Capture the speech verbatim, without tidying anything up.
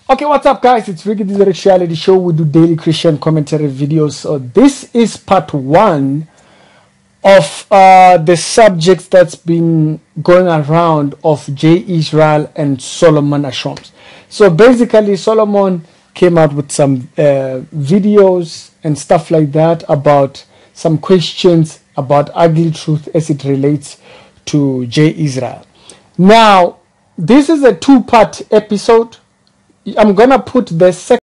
Okay, what's up, guys? It's Ricky, the Rich Reality Show. We do daily Christian commentary videos. So this is part one of uh, the subjects that's been going around of Jay Israel and Solomon Ashoms. So basically, Solomon came out with some uh, videos and stuff like that about some questions about ugly truth as it relates to Jay Israel. Now, this is a two-part episode. I'm gonna put the second